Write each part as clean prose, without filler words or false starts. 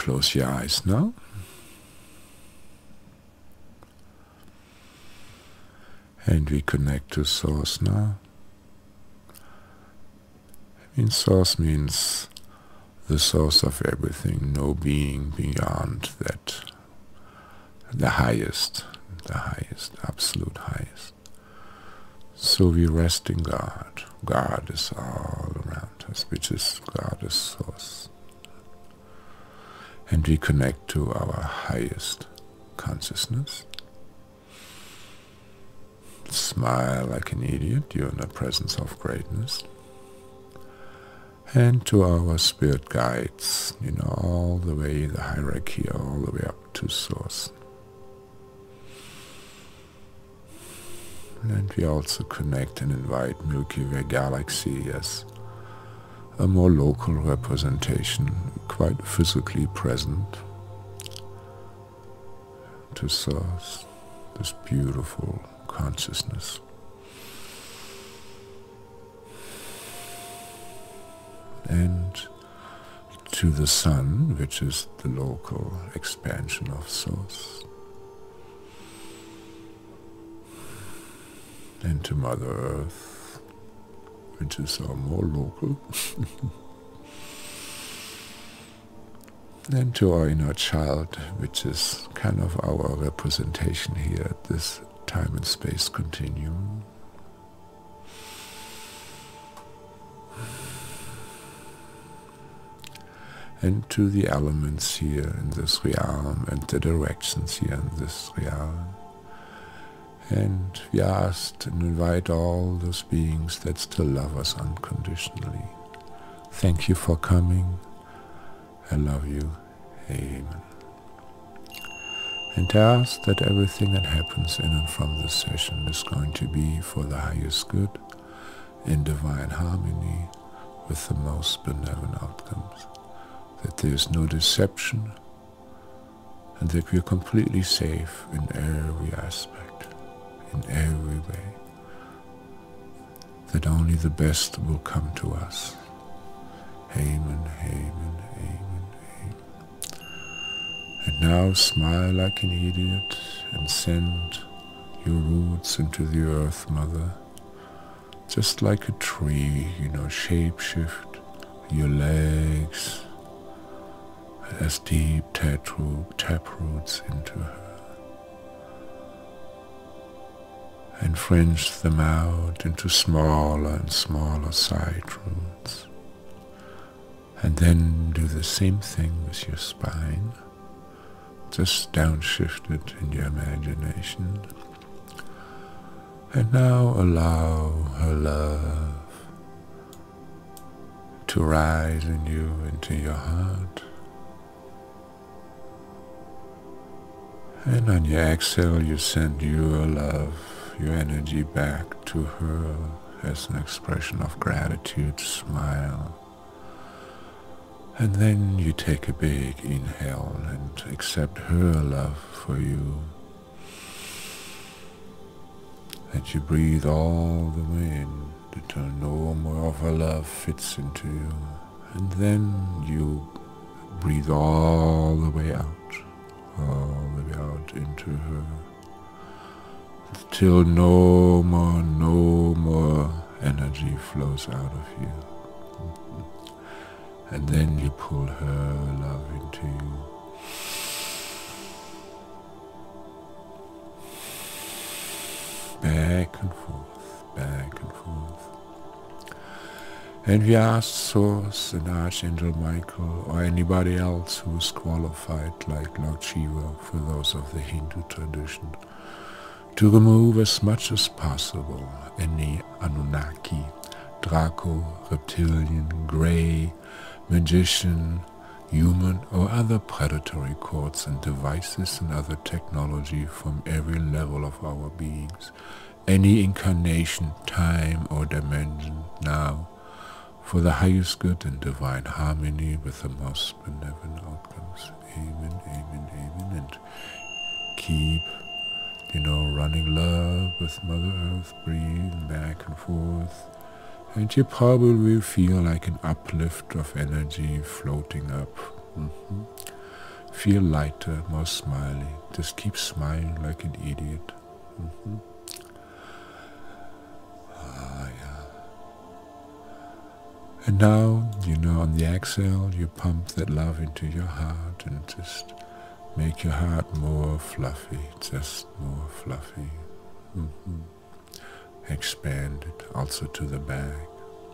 close your eyes now. And we connect to Source now. Source means the source of everything, no being beyond that, the highest, absolute highest. So we rest in God. God is all around us, which is God is Source. And we connect to our highest consciousness. Smile like an idiot, you're in the presence of greatness. And to our spirit guides, all the way, the hierarchy, all the way up to Source. And we also connect and invite Milky Way Galaxy as a more local representation, quite physically present, to Source, this beautiful consciousness. And to the Sun, which is the local expansion of Source. And to Mother Earth, which is our more local. And to our inner child, which is kind of our representation here at this time and space continuum. And to the elements here in this realm and the directions here in this realm. And we ask and invite all those beings that still love us unconditionally. Thank you for coming. I love you. Amen. And ask that everything that happens in and from this session is going to be for the highest good, in divine harmony, with the most benevolent outcomes. That there is no deception, and that we are completely safe in every aspect, in every way. That only the best will come to us. Amen, amen, amen, amen. And now smile like an idiot and send your roots into the earth, Mother. Just like a tree, shape shift your legs as deep tap roots into her, and fringe them out into smaller and smaller side roots, and then do the same thing with your spine, just downshifted in your imagination. And now allow her love to rise in you into your heart. And on your exhale, you send your love, your energy back to her as an expression of gratitude, smile. And then you take a big inhale and accept her love for you. And you breathe all the way in until no more of her love fits into you. And then you breathe all the way out into her, till no more energy flows out of you. And then you pull her love into you. Back and forth, back and forth. And we ask Source and Archangel Michael or anybody else who is qualified like Lord Shiva for those of the Hindu tradition to remove as much as possible any Anunnaki, Draco, reptilian, grey, magician, human or other predatory codes and devices and other technology from every level of our beings, any incarnation, time or dimension now, for the highest good and divine harmony with the most benevolent outcomes. Amen, amen, amen. And keep, running love with Mother Earth, breathe back and forth. And you probably will feel like an uplift of energy floating up. feel lighter, more smiley. Just keep smiling like an idiot. Yeah. And now, on the exhale, you pump that love into your heart and just make your heart more fluffy, just more fluffy. Expand it also to the back.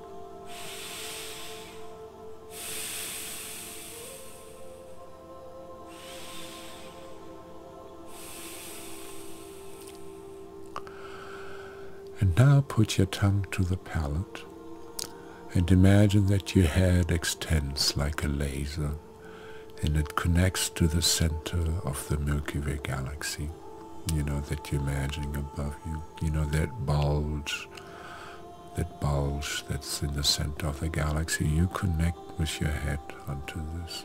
And now put your tongue to the palate and imagine that your head extends like a laser and it connects to the center of the Milky Way galaxy, that you're imagining above you, that bulge that's in the center of the galaxy. You connect with your head onto this.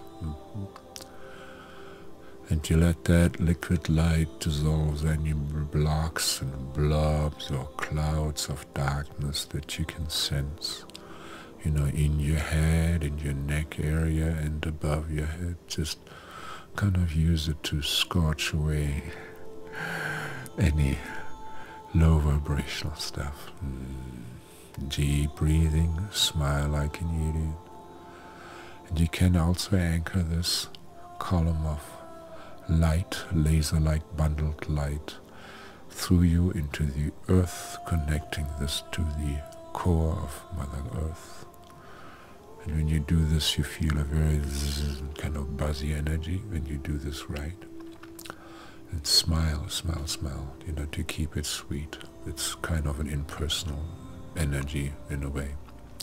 And you let that liquid light dissolve any blocks and blobs or clouds of darkness that you can sense, in your head, in your neck area and above your head. Just kind of use it to scorch away any low vibrational stuff. Deep breathing, smile like an idiot. And you can also anchor this column of light, laser-like bundled light, through you into the earth, connecting this to the core of Mother Earth. And when you do this, you feel a very kind of buzzy energy when you do this right. And smile, smile, smile, to keep it sweet. It's kind of an impersonal energy in a way.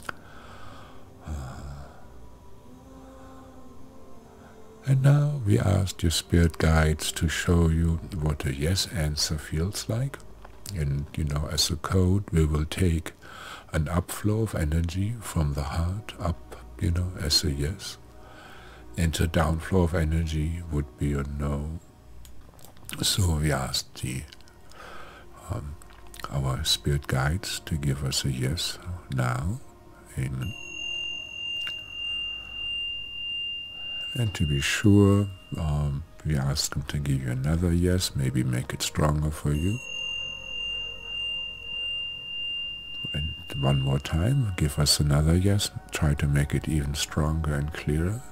And now we asked your spirit guides to show you what a yes answer feels like. And, as a code, we will take an upflow of energy from the heart up, as a yes. And a downflow of energy would be a no. So we asked our spirit guides to give us a yes now. Amen. And to be sure, we ask them to give you another yes, maybe make it stronger for you. And one more time, give us another yes, try to make it even stronger and clearer.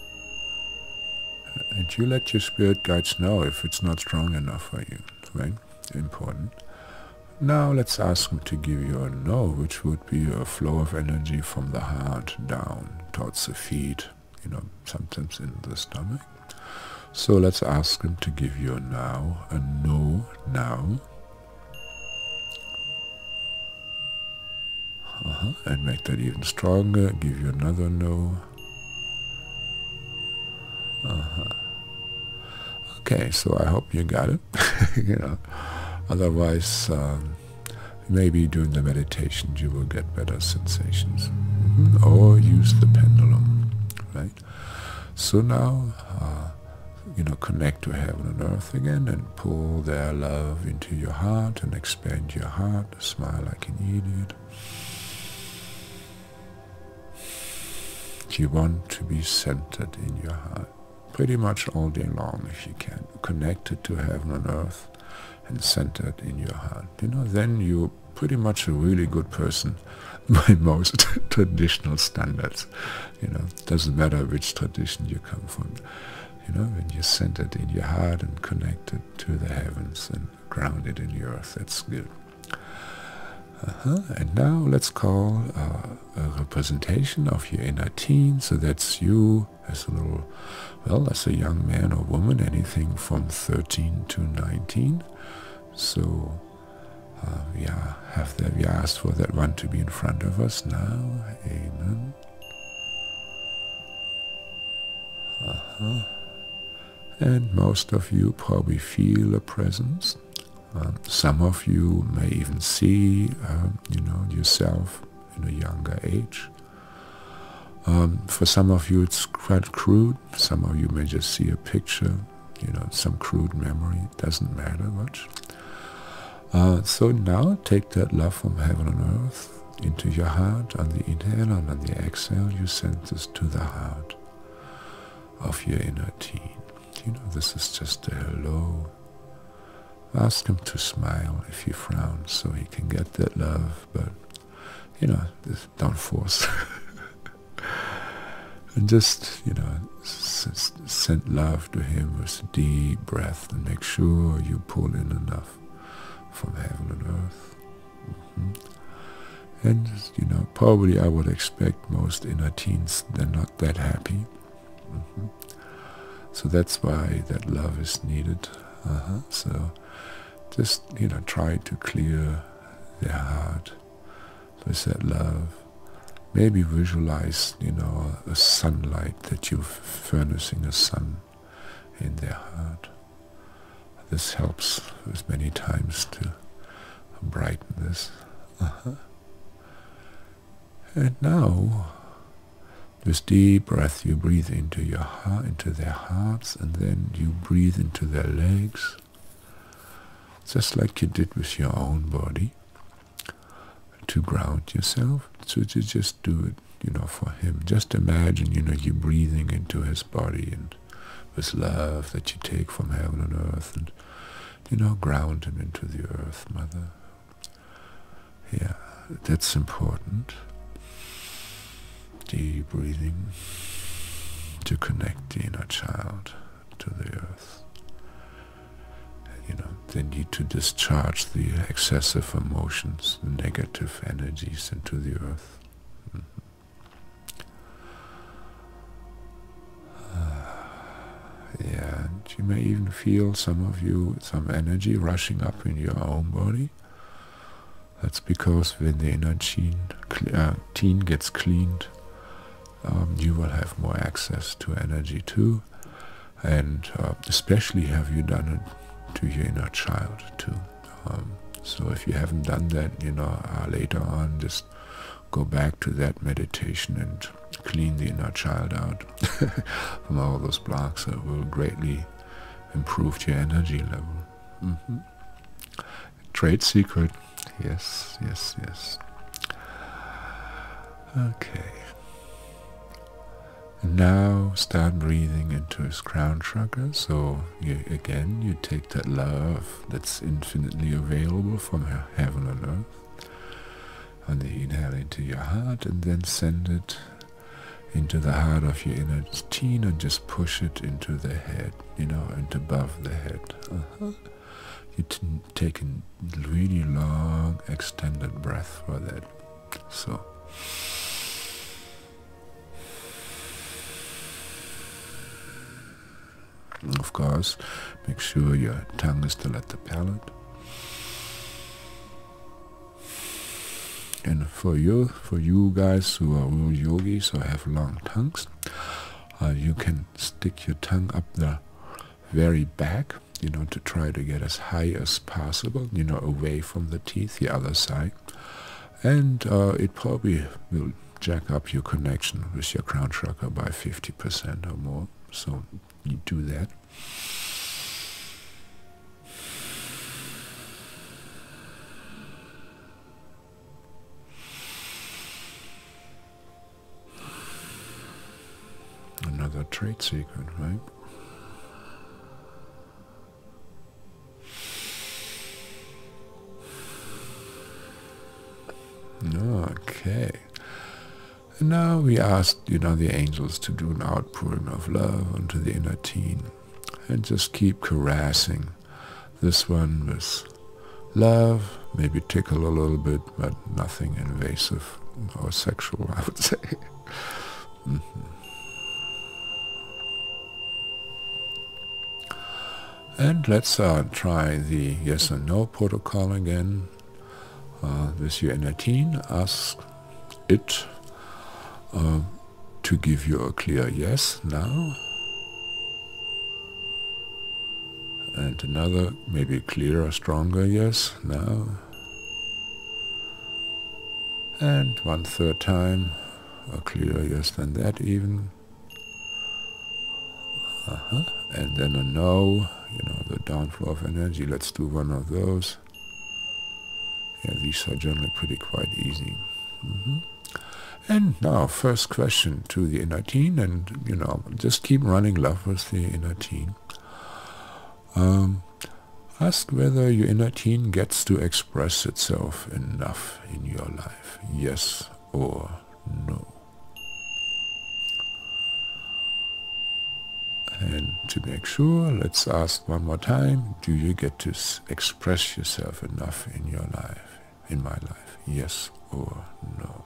And you let your spirit guides know if it's not strong enough for you, right? Important. Now let's ask them to give you a no, which would be a flow of energy from the heart down towards the feet, sometimes in the stomach. So let's ask them to give you a no now. And make that even stronger, give you another no. Okay, so I hope you got it. Otherwise, maybe during the meditation you will get better sensations. Or use the pendulum, right? So now, connect to heaven and earth again and pull their love into your heart and expand your heart. Smile like an idiot. You want to be centered in your heart pretty much all day long if you can. Connected to heaven and earth and centered in your heart. Then you're pretty much a really good person by most traditional standards. Doesn't matter which tradition you come from. When you're centered in your heart and connected to the heavens and grounded in the earth, that's good. And now let's call a representation of your inner teen. So that's you as as a young man or woman, anything from 13 to 19. So we asked for that one to be in front of us now. Amen. And most of you probably feel a presence. Some of you may even see, yourself in a younger age. For some of you it's quite crude. Some of you may just see a picture, some crude memory. It doesn't matter much. So now take that love from heaven and earth into your heart. On the inhale and on the exhale, you send this to the heart of your inner teen. this is just a hello. Ask him to smile if he frowns so he can get that love, but, don't force. And just, send love to him with a deep breath and make sure you pull in enough from heaven and earth. And, probably I would expect most inner teens, they're not that happy. So that's why that love is needed. So just, try to clear their heart with that love. Maybe visualize, a sunlight that you're furnishing a sun in their heart. This helps with many times to brighten this. And now, this deep breath, you breathe into your heart, into their hearts, and then you breathe into their legs, just like you did with your own body, to ground yourself. So to just do it, for him. Just imagine, you breathing into his body and with love that you take from heaven and earth, and, ground him into the earth, Mother. Yeah, that's important. Deep breathing to connect the inner child to the earth. They need to discharge the excessive emotions, the negative energies into the earth. Yeah, and you may even feel, some energy rushing up in your own body. That's because when the inner teen gets cleaned, you will have more access to energy too, and especially have you done it to your inner child too. So if you haven't done that, later on, just go back to that meditation and clean the inner child out from all those blocks. It will greatly improve your energy level. Trade secret. Yes. Okay. And now start breathing into his crown chakra. So you take that love that's infinitely available from heaven and earth, and the inhale into your heart, and then send it into the heart of your inner teen and just push it into the head, and above the head. You take a really long extended breath for that. So of course, make sure your tongue is still at the palate. And for you guys who are real yogis or have long tongues, you can stick your tongue up the very back, to try to get as high as possible, away from the teeth, the other side. And it probably will jack up your connection with your crown chakra by 50% or more. So you do that. Another trade secret, right? Okay. And now we ask, the angels to do an outpouring of love onto the inner teen, and just keep caressing this one with love, maybe tickle a little bit, but nothing invasive or sexual, I would say. And let's try the yes and no protocol again. With your inner teen, ask it to give you a clear yes now. And another, maybe clearer, stronger yes now. And one third time, a clearer yes than that even. And then a no, the downflow of energy. Let's do one of those. Yeah, these are generally quite easy. And now, first question to the inner teen, and just keep running love with the inner teen. Ask whether your inner teen gets to express itself enough in your life, yes or no. And to make sure, let's ask one more time, do you get to express yourself enough in your life, in my life, yes or no?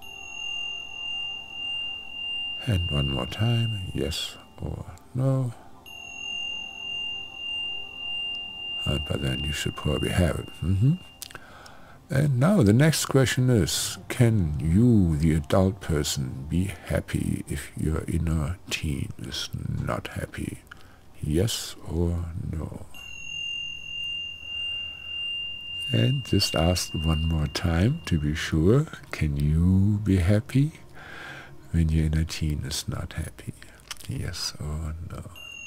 And one more time, yes or no. And by then you should probably have it. And now the next question is, can you, the adult person, be happy if your inner teen is not happy? Yes or no? And just ask one more time to be sure, can you be happy when your inner teen is not happy? Yes or no?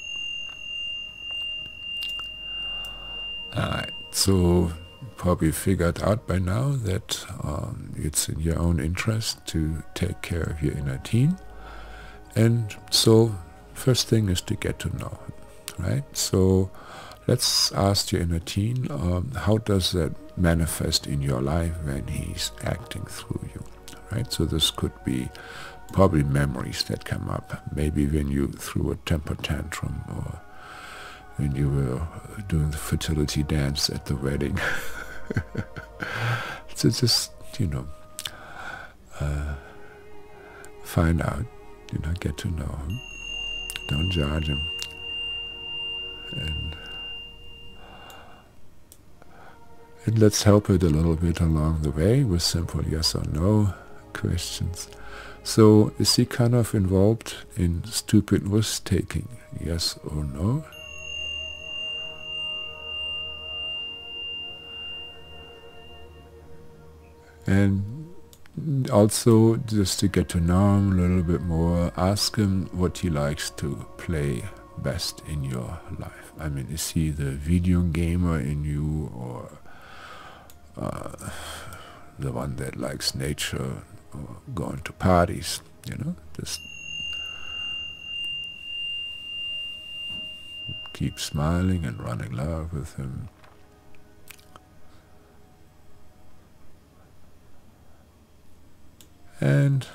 Alright, so probably figured out by now that it's in your own interest to take care of your inner teen. And so first thing is to get to know him, right? So let's ask your inner teen, how does that manifest in your life when he's acting through you, right? So this could be probably memories that come up, maybe when you threw a temper tantrum, or when you were doing the fertility dance at the wedding. So just, find out, get to know him. Don't judge him. And let's help it a little bit along the way with simple yes or no questions. So is he kind of involved in stupid risk-taking, yes or no? And also, just to get to know him a little bit more, ask him what he likes to play best in your life. I mean, is he the video gamer in you, or the one that likes nature or going to parties, just keep smiling and running love with him. And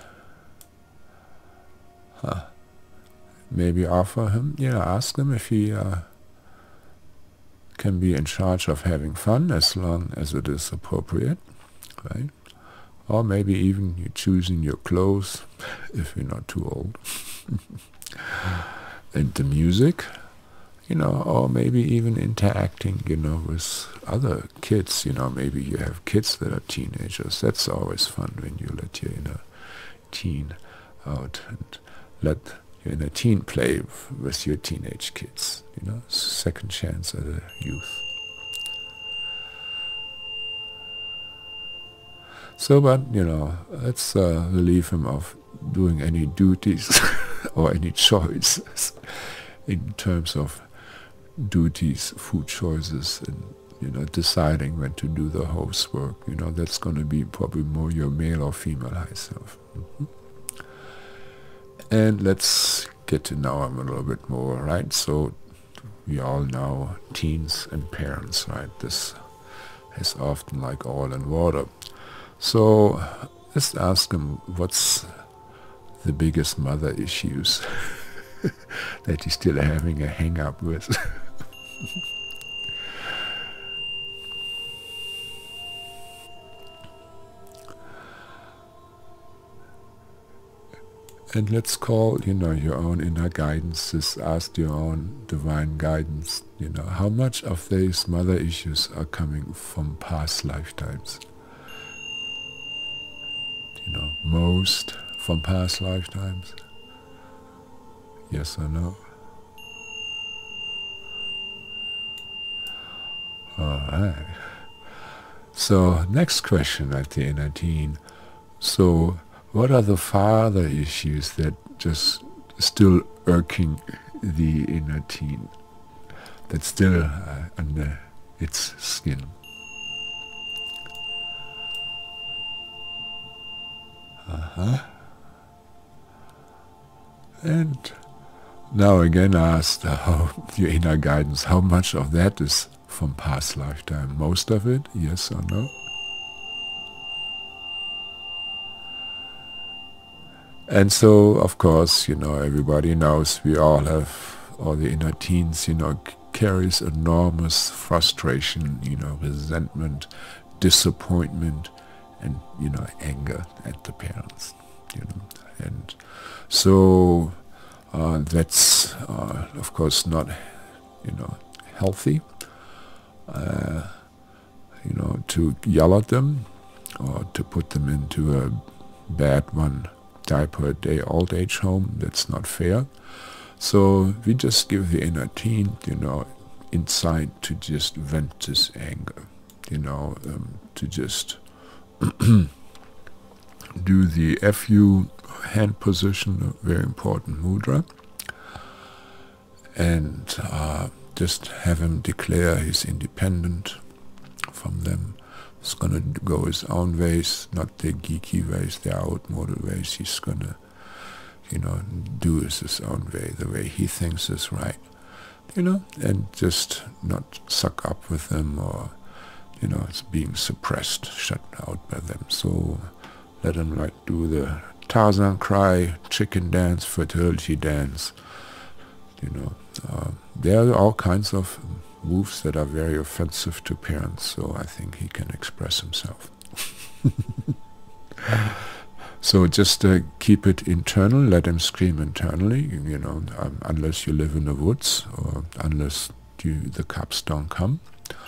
maybe offer him, ask him if he can be in charge of having fun as long as it is appropriate, right? Or maybe even you choosing your clothes if you're not too old. And the music, or maybe even interacting, with other kids. Maybe you have kids that are teenagers. That's always fun when you let your inner teen out and let your inner teen play with your teenage kids. Second chance at a youth. So, but, let's relieve him of doing any duties or any choices in terms of duties, food choices, and, deciding when to do the housework. That's going to be probably more your male or female high self. And let's get to know him a little bit more, right? So we all know teens and parents, right? This is often like oil and water. So let's ask him, what's the biggest mother issues that he's still having a hang-up with? And let's call, your own inner guidance. Just ask your own divine guidance, how much of these mother issues are coming from past lifetimes? Most from past lifetimes? Yes or no? Alright. So, next question at the inner teen. So, what are the father issues that just still irking the inner teen, that's still under its skin? And Now again asked how your inner guidance, how much of that is from past lifetime? Most of it, yes or no? And so, of course, everybody knows we all have, all the inner teens, carries enormous frustration, resentment, disappointment, and, anger at the parents, And so that's, of course, not, healthy, to yell at them or to put them into a bad diaper a day old age home. That's not fair. So we just give the inner teen, insight to just vent this anger, to just do the FU hand position, a very important mudra, and just have him declare he's independent from them. He's going to go his own ways, not the geeky ways, the outmoded ways. He's going to, do it his own way, the way he thinks is right, and just not suck up with them or, it's being suppressed, shut out by them. So let him do the Tarzan cry, chicken dance, fertility dance. There are all kinds of moves that are very offensive to parents, so I think he can express himself. So just keep it internal, let him scream internally, unless you live in the woods or unless the cops don't come.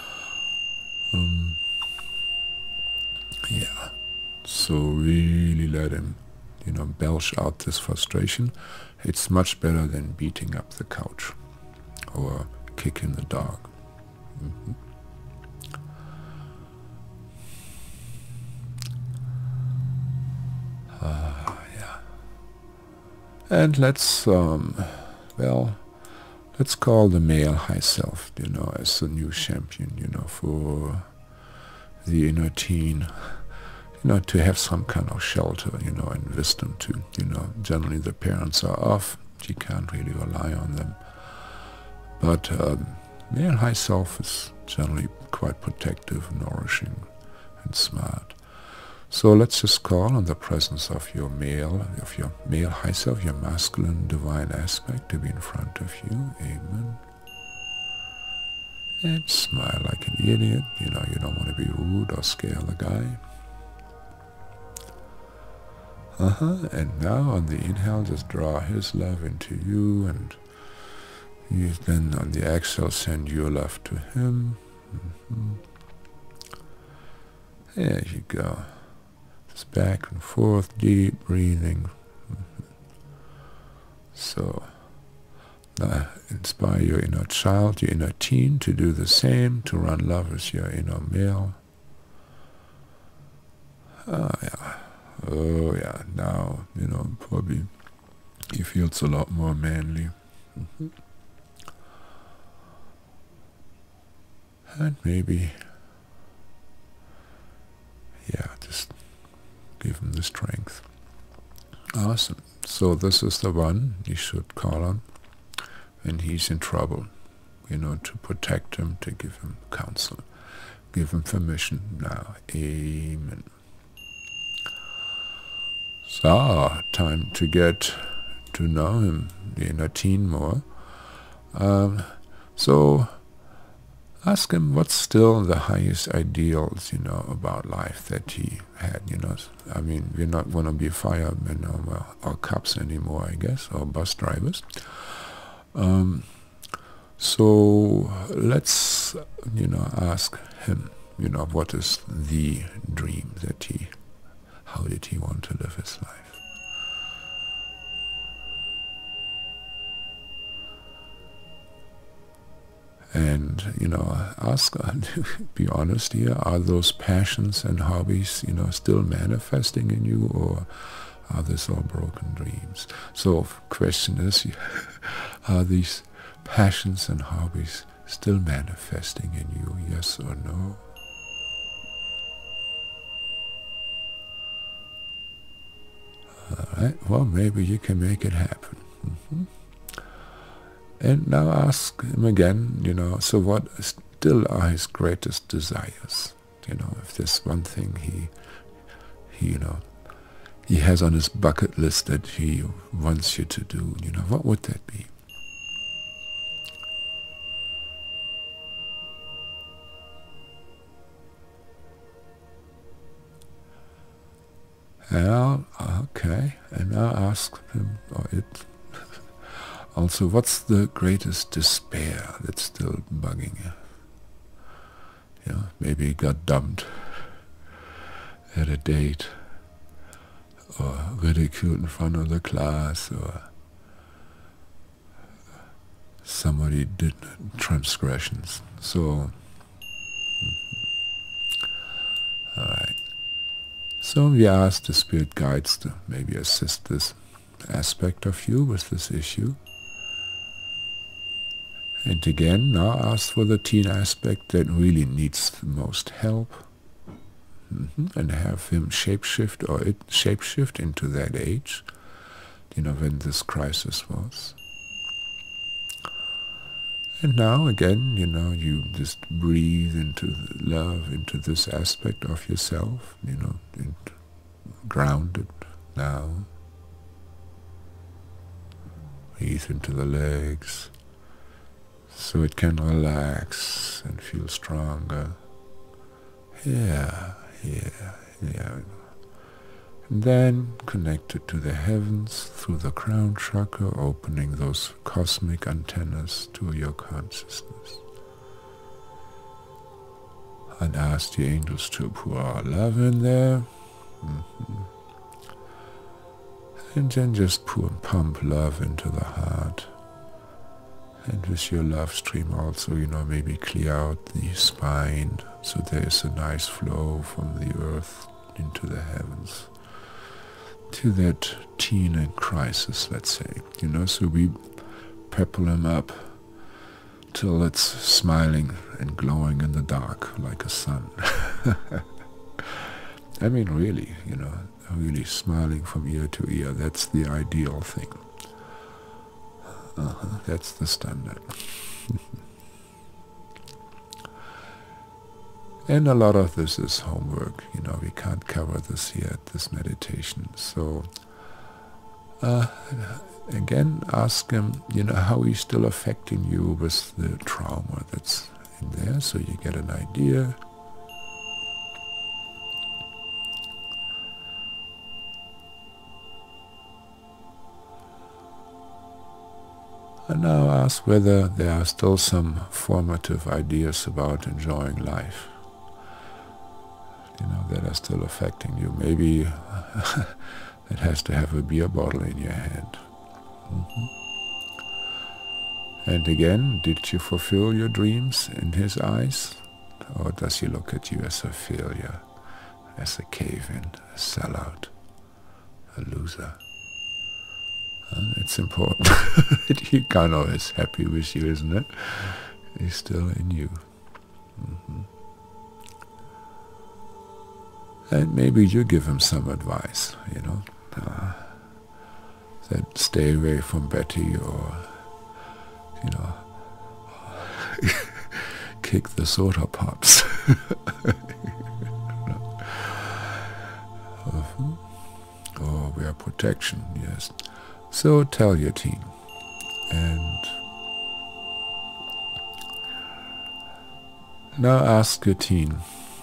Yeah, so really let him, belch out this frustration. It's much better than beating up the couch or kicking the dog. Yeah. And let's call the male high self, as the new champion, for the inner teen, to have some kind of shelter, and wisdom too. Generally the parents are off, you can't really rely on them. But male high self is generally quite protective, nourishing, and smart. So let's just call on the presence of your male high self, your masculine divine aspect to be in front of you. Amen. And smile like an idiot. You don't want to be rude or scare the guy. And now on the inhale, just draw his love into you, and you then on the exhale send your love to him. There you go. Just back and forth, deep breathing. So now inspire your inner child, your inner teen to do the same, to run love as your inner male. Oh yeah, now, probably he feels a lot more manly. And maybe, just give him the strength. Awesome. So this is the one you should call on when he's in trouble, to protect him, to give him counsel, give him permission now. Amen. So, time to get to know him, the inner teen, more. So ask him what's still the highest ideals, about life that he had, I mean, we're not going to be firemen or cops anymore, I guess, or bus drivers. So let's, ask him, what is the dream that how did he want to live his life? And, ask, be honest here, are those passions and hobbies, still manifesting in you, or are these all broken dreams? So question is, are these passions and hobbies still manifesting in you, yes or no? All right, well, maybe you can make it happen. And now ask him again, so what still are his greatest desires? If there's one thing he has on his bucket list that he wants you to do, what would that be? Well, okay, and now ask him or it also, what's the greatest despair that's still bugging you? Maybe you got dumped at a date, or ridiculed in front of the class, or somebody did transgressions. So, all right. So we ask the spirit guides to maybe assist this aspect of you with this issue. And again, now ask for the teen aspect that really needs the most help, and have him shapeshift or it shapeshift into that age, when this crisis was. And now again, you just breathe into love, into this aspect of yourself, grounded now. Breathe into the legs, so it can relax and feel stronger. Yeah. And then connect it to the heavens through the crown chakra, opening those cosmic antennas to your consciousness. And ask the angels to pour our love in there. And then just pump love into the heart. And with your love stream also, maybe clear out the spine, so there is a nice flow from the earth into the heavens to that teen in crisis, let's say. So we pepper him up till it's smiling and glowing in the dark like a sun. I mean, really, really smiling from ear to ear. That's the ideal thing. That's the standard. And a lot of this is homework. We can't cover this here at this meditation. So again, ask him, how he's still affecting you with the trauma that's in there, so you get an idea. And now ask whether there are still some formative ideas about enjoying life, that are still affecting you. Maybe it has to have a beer bottle in your hand. And again, did you fulfill your dreams in his eyes? Or does he look at you as a failure, as a cave-in, a sellout, a loser? It's important that he kind of is happy with you, isn't it? He's still in you. And maybe you give him some advice, that stay away from Betty, or, kick the soda pops. Or wear protection, yes. So tell your teen. And now ask your teen,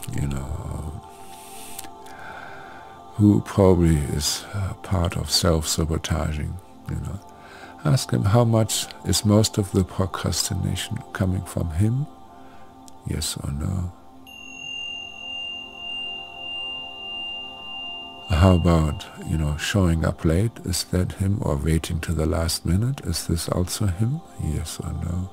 who probably is part of self-sabotaging, Ask him how much is most of the procrastination coming from him, yes or no. How about, showing up late? Is that him? Or waiting to the last minute? Is this also him? Yes or no?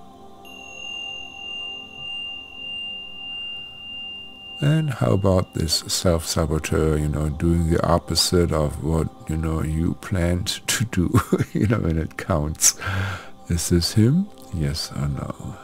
And how about this self-saboteur, doing the opposite of what, you planned to do, when it counts? Is this him? Yes or no?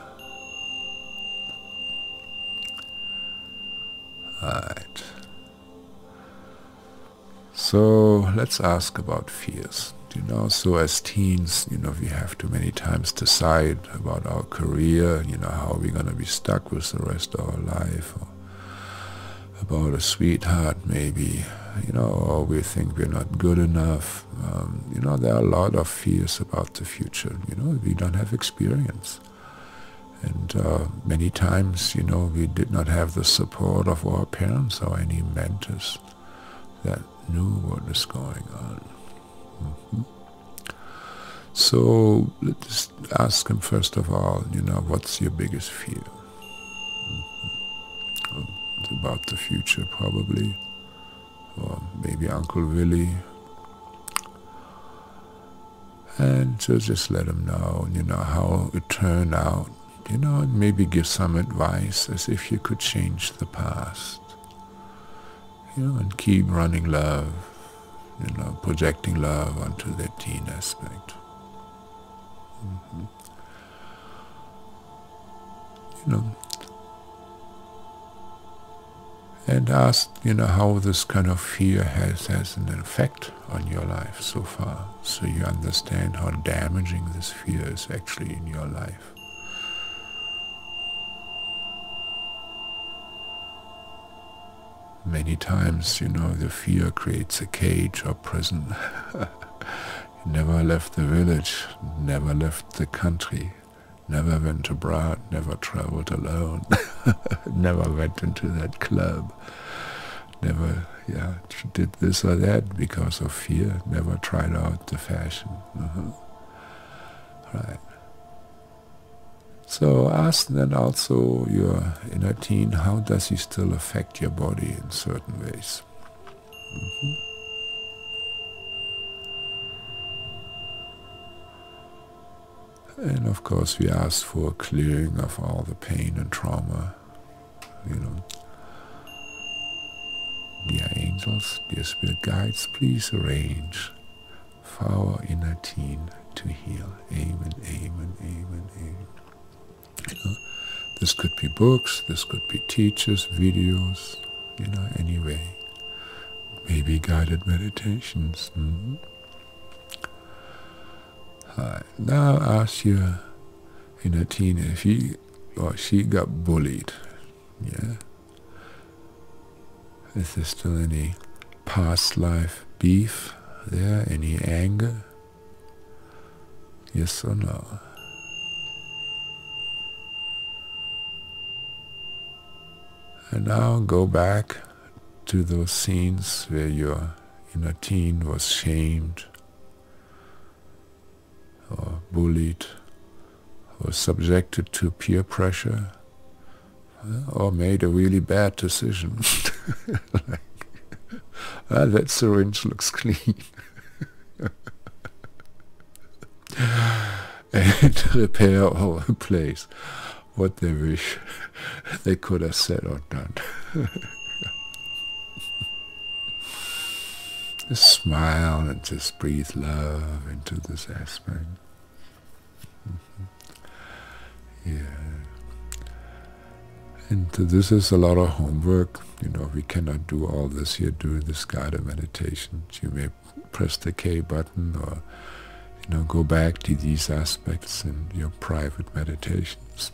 Right. So let's ask about fears. you know. So as teens, you know, we have to many times decide about our career, you know, how we're going to be stuck with the rest of our life, or about a sweetheart maybe, you know, or we think we're not good enough. You know, there are a lot of fears about the future, you know, we don't have experience. And many times, you know, we did not have the support of our parents or any mentors that knew what is going on. So let's ask him first of all, you know, what's your biggest fear? It's about the future probably, or maybe Uncle Willie. And so just let him know, you know, how it turned out, you know, and maybe give some advice as if you could change the past, you know, and keep running love, you know, projecting love onto that teen aspect. You know, and ask, you know, how this kind of fear has an effect on your life so far, so you understand how damaging this fear is actually in your life. Many times, you know, the fear creates a cage or prison. You never left the village, never left the country, never went abroad, never traveled alone, never went into that club, never, did this or that because of fear, never tried out the fashion. Right. So ask then also your inner teen, how does he still affect your body in certain ways? And of course we ask for a clearing of all the pain and trauma, you know. Dear angels, dear spirit guides, please arrange for our inner teen to heal. Amen, amen, amen, amen. You know, this could be books, this could be teachers, videos, you know, anyway. Maybe guided meditations. Now ask your inner teen if he or she got bullied. Yeah. Is there still any past life beef there? Any anger? Yes or no? And now go back to those scenes where your inner teen was shamed or bullied or subjected to peer pressure or made a really bad decision. Like, that syringe looks clean. And repair or replace what they wish they could have said or done. Just smile and just breathe love into this aspect. Yeah. And this is a lot of homework. You know, we cannot do all this here during this guided meditation. You may press the K button or, you know, go back to these aspects in your private meditations.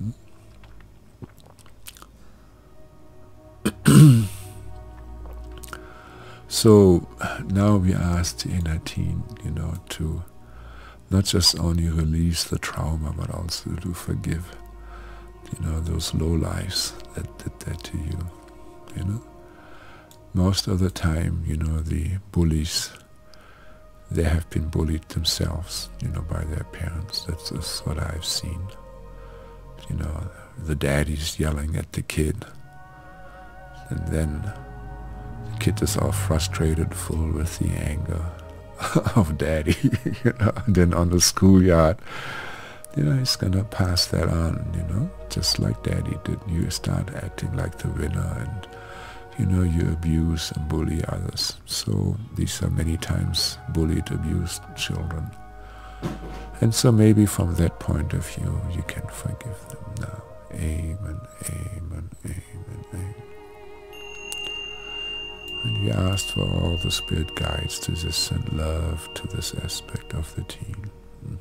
So now we ask the inner teen, you know, to not just only release the trauma, but also to forgive, you know, those low lives that did that to you, you know. Most of the time, you know, the bullies, they have been bullied themselves, you know, by their parents. That's just what I've seen. You know, the daddy's yelling at the kid, and then the kid is all frustrated, full with the anger of daddy, you know, and then on the schoolyard, you know, he's gonna pass that on, you know, just like daddy did. You start acting like the winner, and, you know, you abuse and bully others. So these are many times bullied, abused children. And so maybe from that point of view, you can forgive them now. Amen, amen, amen, amen. And we asked for all the spirit guides to just send love to this aspect of the team.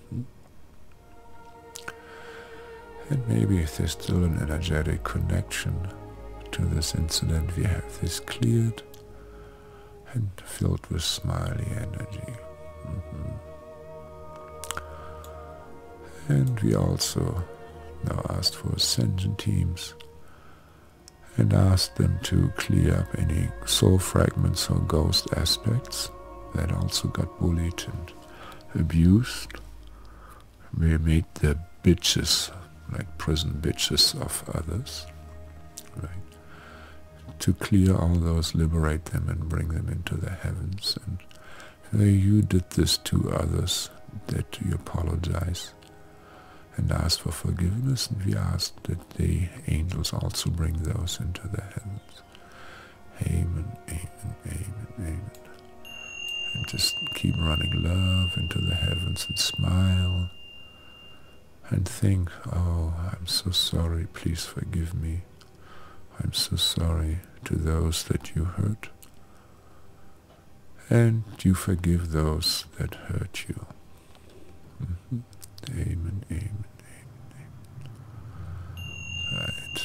And maybe if there's still an energetic connection to this incident, we have this cleared and filled with smiley energy. And we also now asked for ascension teams and asked them to clear up any soul fragments or ghost aspects that also got bullied and abused. We made the bitches, like prison bitches of others, right? To clear all those, liberate them and bring them into the heavens. And where you did this to others, that you apologize and ask for forgiveness, and we ask that the angels also bring those into the heavens. Amen, amen, amen, amen. And just keep running love into the heavens and smile and think, oh, I'm so sorry, please forgive me. I'm so sorry to those that you hurt. And you forgive those that hurt you. Amen, amen, amen, amen. Right.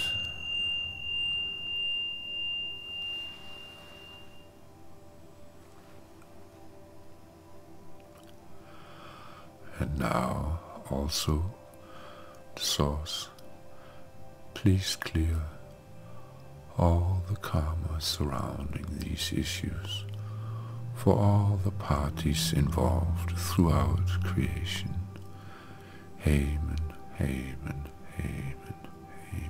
And now also the source, please clear all the karma surrounding these issues for all the parties involved throughout creation. Amen, amen, amen, amen.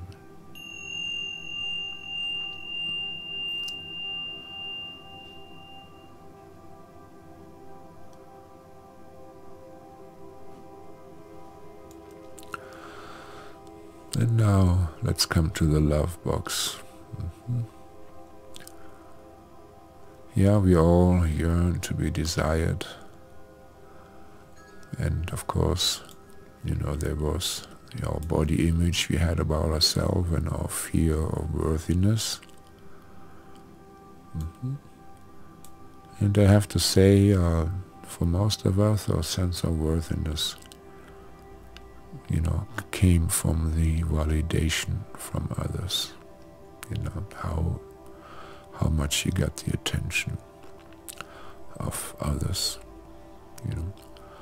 And now let's come to the love box. Yeah, we all yearn to be desired. And of course, you know, there was our body image we had about ourselves and our fear of worthiness. And I have to say, for most of us, our sense of worthiness, you know, came from the validation from others. You know, how much you got the attention of others, you know.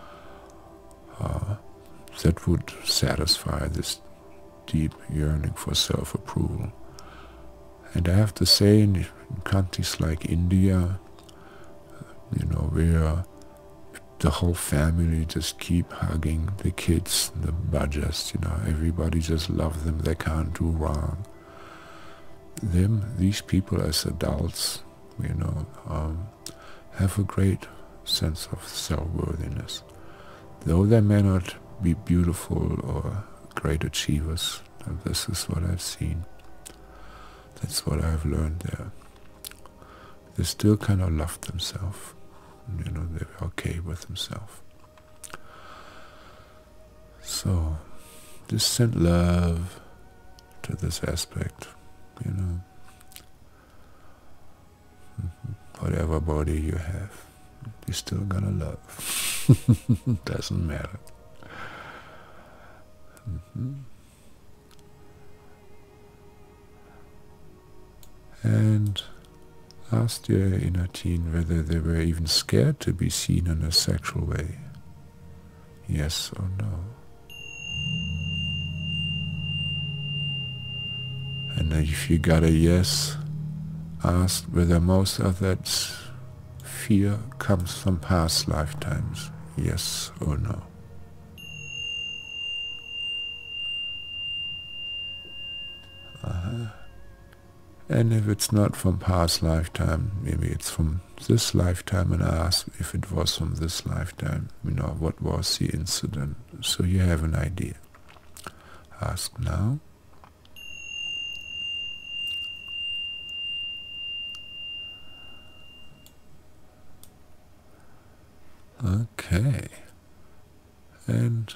That would satisfy this deep yearning for self-approval. And I have to say, in countries like India, you know, where the whole family just keep hugging the kids, the budgets, you know, everybody just loves them, they can't do wrong. These people as adults, you know, have a great sense of self-worthiness. Though they may not be beautiful or great achievers, and this is what I've seen. That's what I've learned there. They still kind of love themselves. You know, they're okay with themselves. So, just send love to this aspect, you know. Whatever body you have, you're still gonna love. Doesn't matter. And asked your inner teen whether they were even scared to be seen in a sexual way. Yes or no. And if you got a yes, asked whether most of that fear comes from past lifetimes. Yes or no. And if it's not from past lifetime, maybe it's from this lifetime, and ask if it was from this lifetime, you know, what was the incident, so you have an idea. Ask now. Okay. And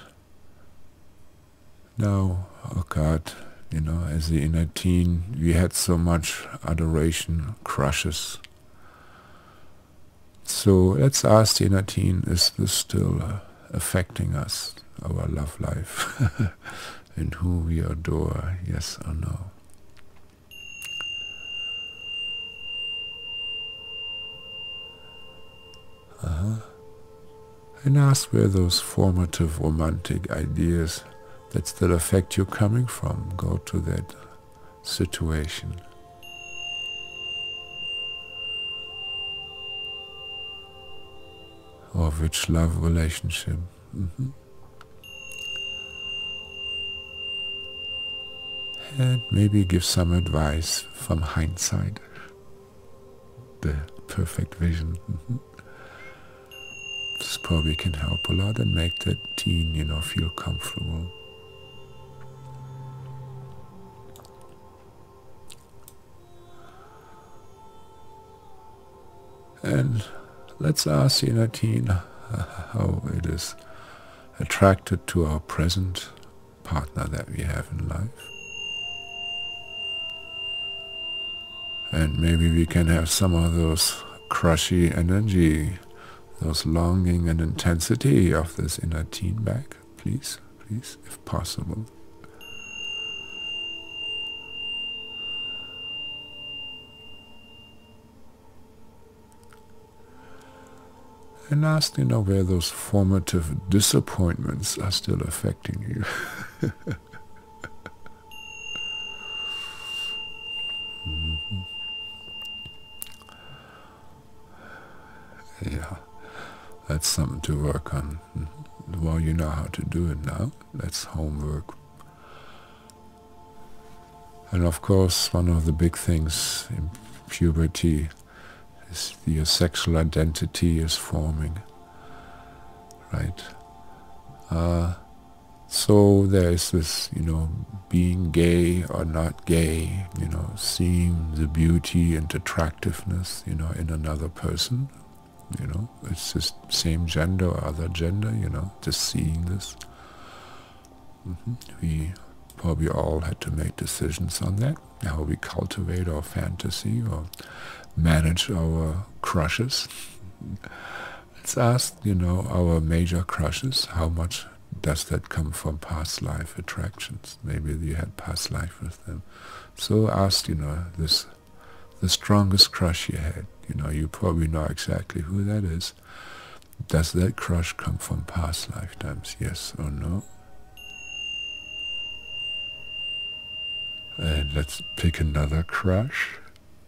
now, oh God, you know, as the inner teen, we had so much adoration, crushes, So let's ask the inner teen, is this still affecting us, our love life, and who we adore, yes or no? And ask where those formative romantic ideas that still affect you coming from. Go to that situation. Or which love relationship. And maybe give some advice from hindsight. The perfect vision. This probably can help a lot and make that teen, feel comfortable. And let's ask the inner teen how it is attracted to our present partner that we have in life. And maybe we can have some of those crushy energy, those longing and intensity of this inner teen back, please, if possible. And ask, where those formative disappointments are still affecting you. Yeah, that's something to work on. Well, you know how to do it now. That's homework. And of course, one of the big things in puberty is your sexual identity is forming, right? So there is this, being gay or not gay, seeing the beauty and attractiveness, in another person. It's just same gender or other gender, just seeing this. We probably all had to make decisions on that, how we cultivate our fantasy or manage our crushes. Let's ask, our major crushes, how much does that come from past life attractions? Maybe you had past life with them. So ask, the strongest crush you had. You probably know exactly who that is. Does that crush come from past lifetimes, yes or no? And let's pick another crush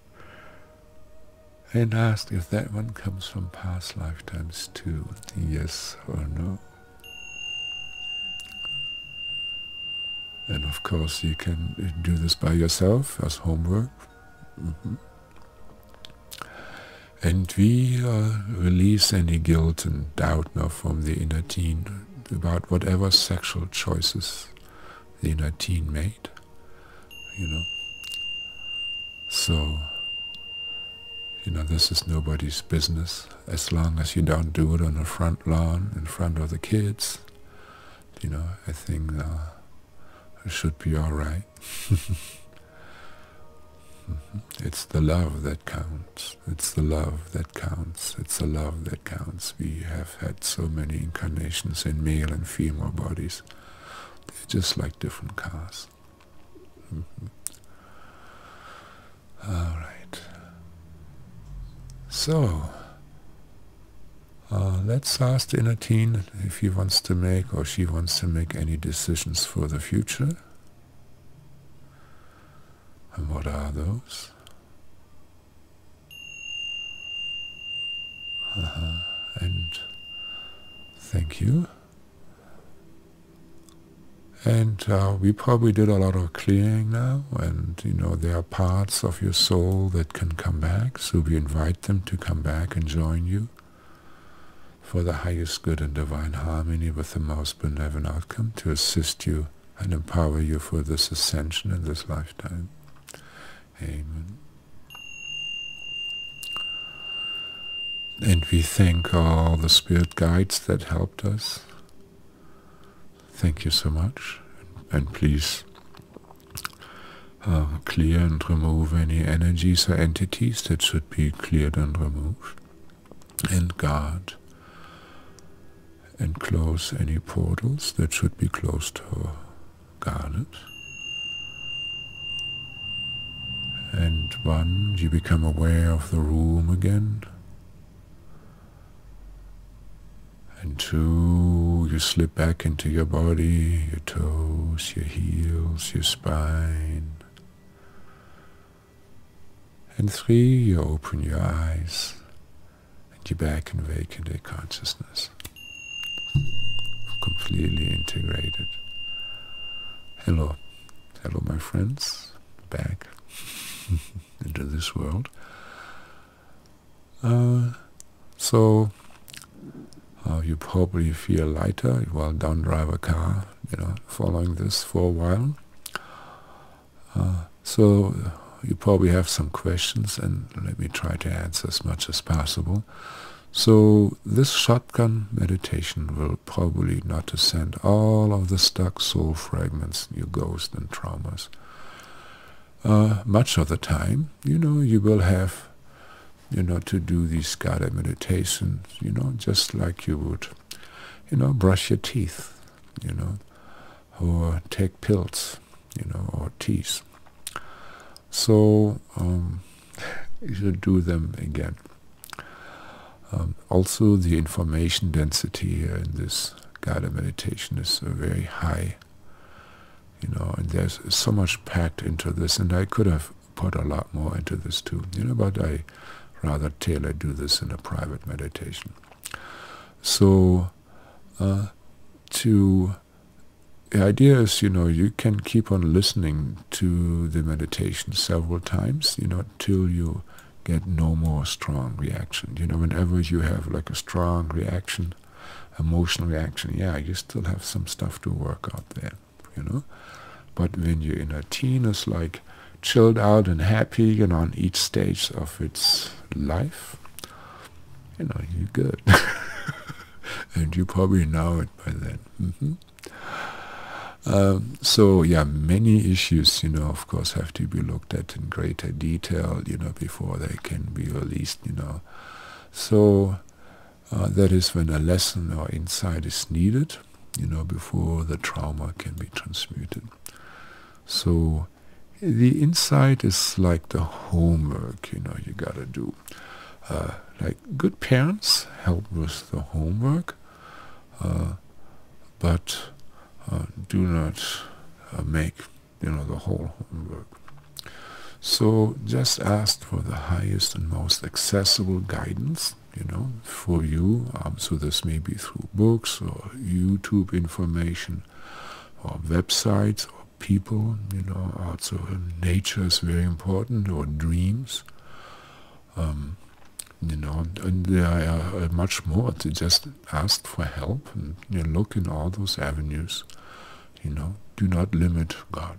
and ask if that one comes from past lifetimes too, yes or no. And of course you can do this by yourself as homework. And we release any guilt and doubt now from the inner teen about whatever sexual choices the inner teen made, So, this is nobody's business, as long as you don't do it on the front lawn in front of the kids. I think it should be all right. It's the love that counts. It's the love that counts. It's the love that counts. We have had so many incarnations in male and female bodies. They're just like different cars. All right. So, let's ask the inner teen if he wants to make or she wants to make any decisions for the future. And what are those? And thank you. And we probably did a lot of clearing now, and there are parts of your soul that can come back, so we invite them to come back and join you for the highest good and divine harmony with the most benevolent outcome, to assist you and empower you for this ascension in this lifetime. Amen. And we thank all the spirit guides that helped us. Thank you so much. And please clear and remove any energies or entities that should be cleared and removed. and guard and close any portals that should be closed or guarded. And 1, you become aware of the room again. And 2, you slip back into your body, your toes, your heels, your spine. And 3, you open your eyes and you're back in vacant consciousness, completely integrated. Hello, my friends, back into this world. So you probably feel lighter. Well, don't drive a car, following this for a while. So you probably have some questions, and let me try to answer as much as possible. So this shotgun meditation will probably not send all of the stuck soul fragments, your ghosts and traumas. Much of the time, you will have, to do these guided meditations, just like you would, brush your teeth, or take pills, or teas. So you should do them again. Also, the information density here in this guided meditation is very high, and there's so much packed into this, and I could have put a lot more into this too, but I rather do this in a private meditation. So the idea is, you can keep on listening to the meditation several times, till you get no more strong reaction. Whenever you have like a strong reaction, emotional reaction, you still have some stuff to work out there, But when you're in a teen, it's like chilled out and happy, on each stage of its life, you're good. And you probably know it by then. So many issues, of course, have to be looked at in greater detail, before they can be released, So that is when a lesson or insight is needed, before the trauma can be transmuted. So the insight is like the homework, you gotta do. Like good parents help with the homework, but do not make, the whole homework. So just ask for the highest and most accessible guidance, for you. So this may be through books or YouTube information or websites or people, also nature is very important, or dreams. And there are much more to just ask for help and look in all those avenues. Do not limit God.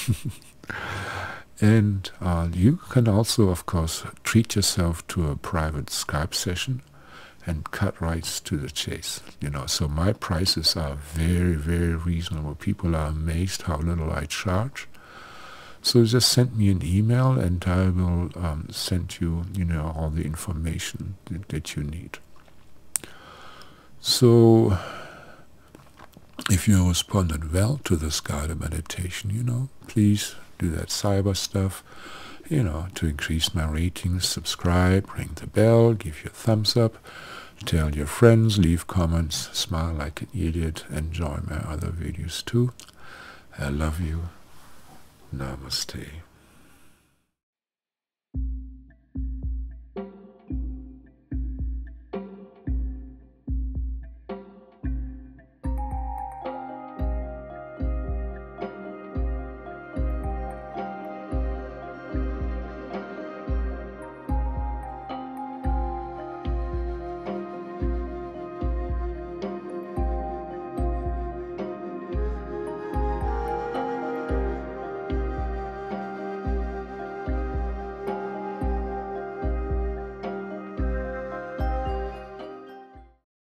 And you can also, of course, treat yourself to a private Skype session and cut right to the chase. So my prices are very, very reasonable. People are amazed how little I charge. So just send me an email and I will send you, all the information that you need. So if you responded well to this guided meditation, please do that cyber stuff, to increase my ratings. Subscribe, ring the bell, give your thumbs up, tell your friends, leave comments, smile like an idiot, enjoy my other videos too. I love you. Namaste.